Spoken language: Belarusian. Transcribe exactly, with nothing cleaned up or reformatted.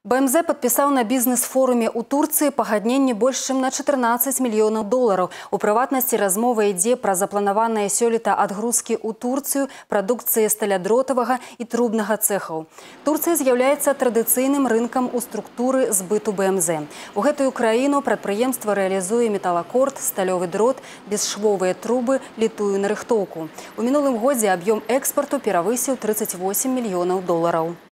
БМЗ падпісаў на бізнес-форуме ў Турцыі пагадненне больш чым на чатырнаццаць мільёнаў долараў. У прыватнасці размова ідзе пра запланаваныя сёлета адгрузкі ў Турцыю прадукцыі сталядротавага і трубнага цэхаў. Турцыя з'яўляецца традыцыйным рынкам у структуры збыту БМЗ. У гэтую краіну прадпрыемства рэалізуе металакорд, сталёвы дрот, бесшвовыя трубы, літую нарыхтоўку. У мінулым годзе аб'ём экспарту перавысіў трыццаць восем мільёнаў долараў.